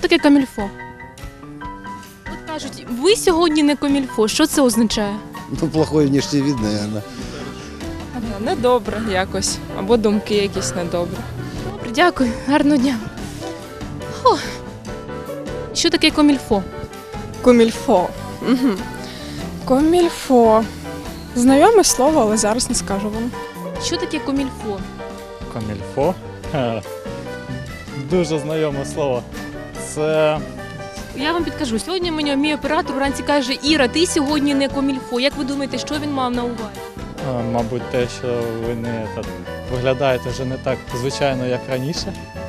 таке камільфо? От кажуть, ви сьогодні не камільфо. Що це означає? Ну, плохой внешний вид, наверное. Недобре якось. Або думки якісь недобрі. Добре, дякую. Гарного дня. О, що таке камільфо? Комільфо. Угу. Комільфо. Знайоме слово, але зараз не скажу вам. Що таке камільфо? Комільфо? Дуже знайоме слово. Це Я вам підкажу. Сьогодні мені мій оператор вранці каже: Іра, ти сьогодні не камільфо. Як ви думаєте, що він мав на увазі? мабуть, те, що ви не виглядаєте вже не так звичайно, як раніше.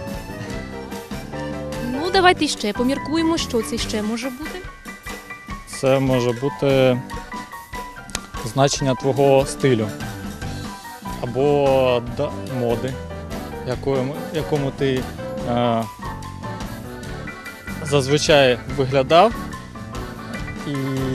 Ну, давайте ще поміркуємо, що це ще може бути. Це може бути значення твого стилю або моди, якому ти зазвичай виглядав, і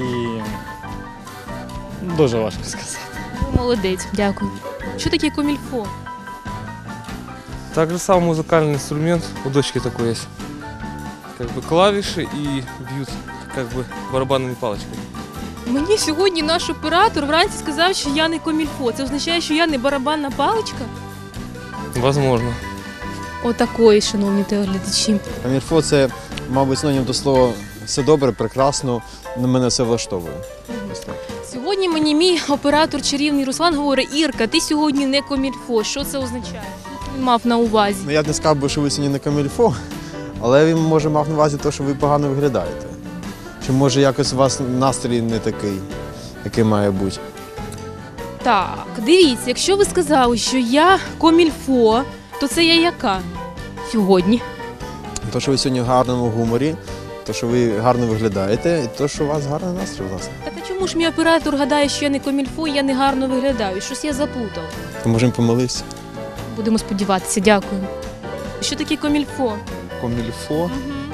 дуже важко сказати. Ви молодець, дякую. Що таке камільфо? Так же самый музыкальный инструмент, у дочки такой есть. Как бы клавиши и бьют как бы барабанными палочками. Мені сьогодні наш оператор вранці сказав, що я не камільфо. Це означає, що я не барабанна паличка? Возможно. Отакої, шановні телеглядачі. Камільфо – це, мабуть, синонім до слова «все добре, прекрасно, на мене все влаштовує». Ось так. Сьогодні мені мій оператор чарівний Руслан говорить: Ірка, ти сьогодні не камільфо. Що це означає? Що він мав на увазі? Ну, я б не сказав би, що ви сьогодні не камільфо, але він може мав на увазі те, що ви погано виглядаєте. Чи може якось у вас настрій не такий, який має бути. Так, дивіться, якщо ви сказали, що я камільфо, то це я яка сьогодні? То, що ви сьогодні в гарному гуморі, то, що ви гарно виглядаєте, і то, що у вас гарний настрій, власне. Так а чому ж мій оператор гадає, що я не камільфо, і я не гарно виглядаю? Щось я заплутав. То, може, він помилився. Будемо сподіватися, дякую. Що таке камільфо? Комільфо?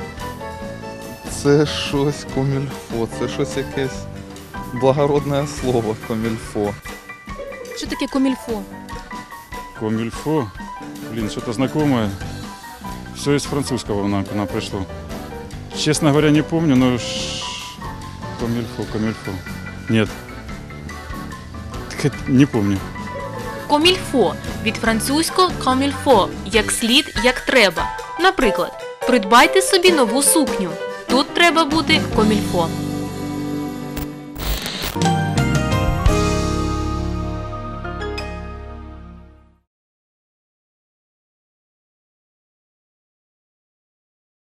Це щось комільфо, це щось якесь благородне слово комільфо. Що таке камільфо? Комильфо? Блин, что-то знакомое. Все из французского нам пришло. Честно говоря, не помню, но... Комильфо. Нет. Так не помню. Комільфо від французького камільфо, як слід, як треба. Наприклад, придбайте собі нову сукню. Тут треба бути комільфо.